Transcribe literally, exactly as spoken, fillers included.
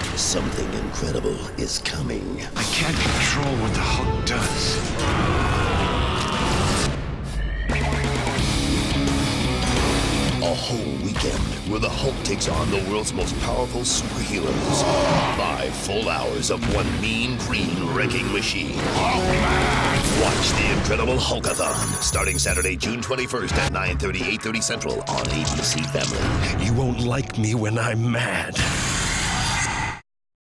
Something incredible is coming. I can't control what the Hulk does. A whole weekend where the Hulk takes on the world's most powerful superheroes. Five full hours of one mean, green wrecking machine. Watch the incredible Hulk-A-Thon starting Saturday, June twenty-first at nine thirty, eight thirty Central on A B C Family. You won't like me when I'm mad.